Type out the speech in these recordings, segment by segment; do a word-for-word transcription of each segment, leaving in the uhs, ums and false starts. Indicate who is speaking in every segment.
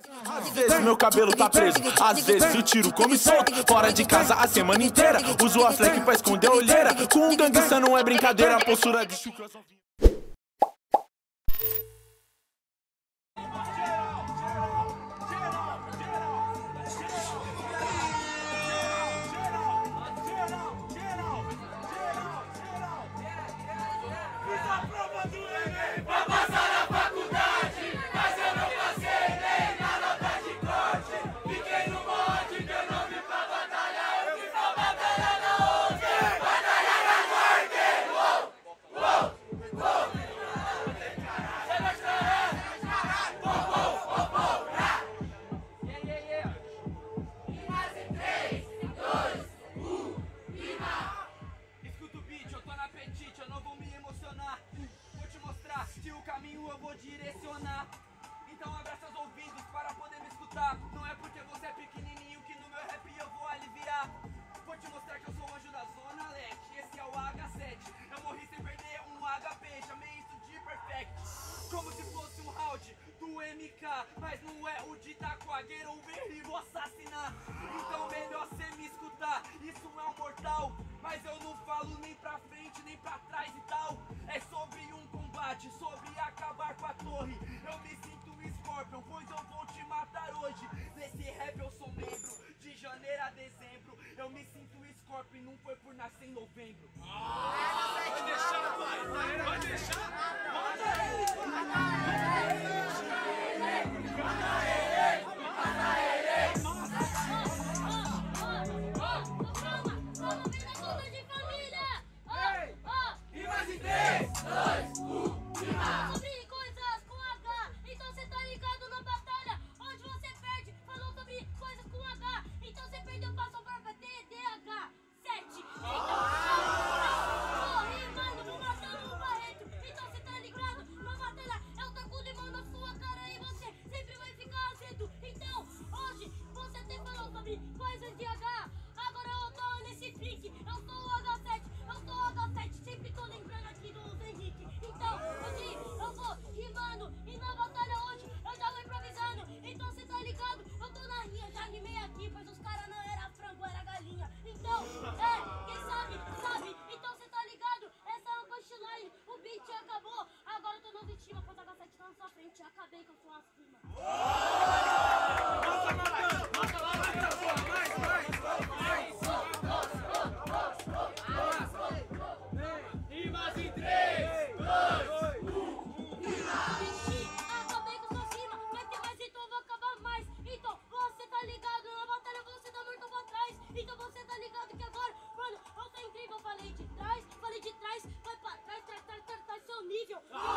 Speaker 1: Às vezes meu cabelo tá preso, às vezes o tiro come solto. Fora de casa a semana inteira, uso a fleck pra esconder a olheira. Com um ganguista não é brincadeira, a postura de chucra só vinha.
Speaker 2: Eu vou direcionar, então abra seus ouvidos para poder me escutar. Não é porque você é pequenininho que no meu rap eu vou aliviar. Vou te mostrar que eu sou o anjo da zona leste, esse é o agá sete. Eu morri sem perder um agá pê, chamei isso de perfect. Como se fosse um round do eme ká, mas não é o de Taquagueira ou Berri, vou assassinar. Então melhor cê me escutar, isso é um mortal. Mas eu não falo nem pra frente, nem pra trás e tal. É sobre um combate, sobre acabar com a torre. Eu me sinto Scorpion, pois eu vou te matar hoje. Nesse rap eu sou membro, de janeiro a dezembro. Eu me sinto Scorpion, não foi por nascer em novembro.
Speaker 3: Vai deixar, pai, vai deixar. Manda ele,
Speaker 4: manda ele, manda ele, manda ele. Vamos ver na conta de família. E mais em três, dois, um, rima. Sobre coisas com H, então cê tá ligado na batalha onde você perde. Falou sobre coisas com H, então cê perdeu, passou pra T D A H sete. Então, rimando, vou matando o Barreto. Então cê tá ligado na batalha, eu taco limão na sua cara e você sempre vai ficar azedo. Então, hoje você até falou sobre coisas de H. Agora eu tô nesse freak, eu sou o agá sete, eu sou o agá sete, sempre tô lembrando aqui do Zé Henrique. Então, hoje eu vou rimando e na batalha hoje eu já vou improvisando. Então cê tá ligado, eu tô na rinha, já rimei aqui, pois os caras não era frango, era galinha. Então, é, quem sabe, sabe, então cê tá ligado, essa é uma punchline, o beat acabou. Agora eu tô no vítima, pois o agá sete tá na sua frente, acabei com a sua cima.
Speaker 3: Mata, mata, mata lá, mata, porra, mais, mais, mais. Rimas em três, dois, um,
Speaker 4: acabei com sua cima, vai ter mais então eu vou acabar mais. Então você tá ligado, na batalha você tá morto pra trás. Então você tá ligado que agora, mano, eu tô incrível. Falei de trás, falei de trás, vai pra trás, trás, trás, trás, trás, seu nível.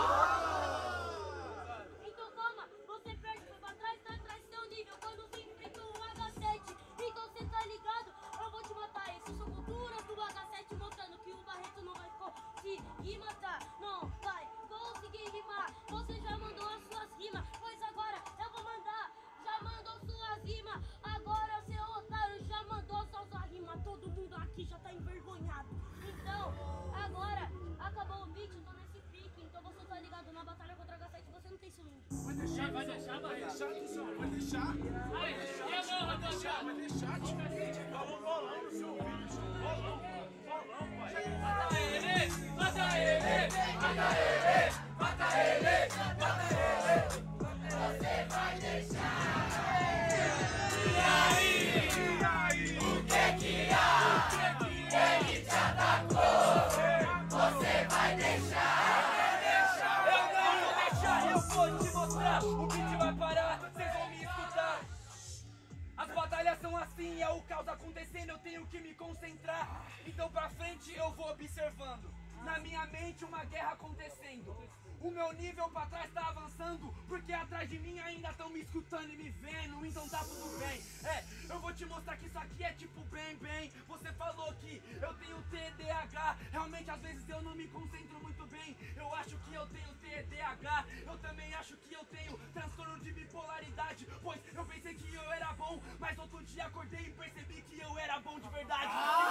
Speaker 4: Então calma, você perde, vai pra trás, trás, trás, seu nível. Quando se enfrenta o agá sete, então você tá ligado, eu vou te matar. Isso são culturas do agá sete, mostrando que o Barreto não vai conseguir matar. Não vai conseguir rimar, você já mandou as suas rimas, pois agora eu vou mandar. Já mandou suas rimas, agora seu otário já mandou suas rimas. Todo mundo aqui já tá envergonhado. Então, agora acabou o beat, eu tô nesse pique. Então você tá ligado, na batalha contra o agá sete você não tem cilindro.
Speaker 3: vai deixar, vai deixar, vai deixar, vai deixar, vai deixar, vai deixar, vai deixar, tio. Falou bolão no seu vídeo, bolão, bolão, pai. Mata ele, mata ele, mata ele, mata ele, mata ele. Você vai deixar. E aí, e aí, o que que há? Ele te atacou, você vai deixar.
Speaker 2: Eu não vou deixar, eu vou te mostrar. O beat vai parar, vocês vão me escutar. As batalhas são assim, é o caos acontecendo, eu tenho que me concentrar. Então pra frente eu vou observando, na minha mente uma guerra acontecendo. O meu nível pra trás tá avançando, porque atrás de mim ainda estão me escutando e me vendo, então tá tudo bem. É, eu vou te mostrar que isso aqui é tipo bem, bem. Você falou que eu tenho T D A H, realmente às vezes eu não me concentro muito bem. Eu acho que eu tenho T D A H, eu também acho que eu tenho transtorno de bipolaridade, pois eu pensei que eu era bom, mas outro dia acordei e percebi que eu era bom de verdade.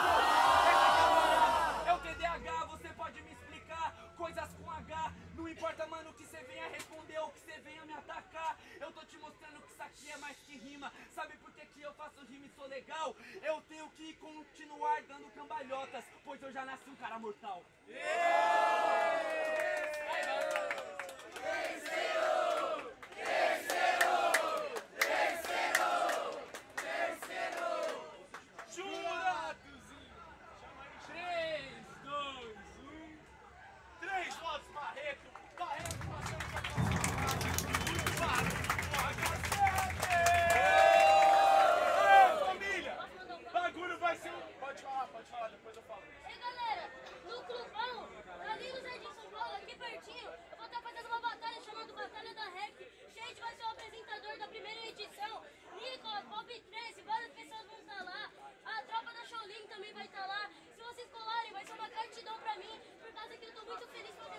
Speaker 2: Então, é o T D A H, você pode me explicar coisas com H. Não importa, mano, que você venha responder ou que você venha me atacar, eu tô te mostrando que isso aqui é rima. Sabe por que que eu faço rima e sou legal? Eu tenho que continuar dando cambalhotas, pois eu já nasci um cara mortal.
Speaker 3: Juradozinho! Chama aí, três, dois, um. três votos, Barreto! Barreto passando pra muito barulho! Ei, família! Bagulho vai ser um. Pode falar, pode falar, depois eu falo.
Speaker 4: Ei, galera, no clubão, ali no Jardim São Paulo, aqui pertinho, eu vou estar fazendo uma batalha chamada Batalha da Rap. Gente, vai ser o apresentador da primeira edição. Nicolas, Pop treze, várias pessoas vão estar lá. A tropa da Shaolin também vai estar lá. Se vocês colarem, vai ser uma gratidão pra mim, por causa que eu tô muito feliz com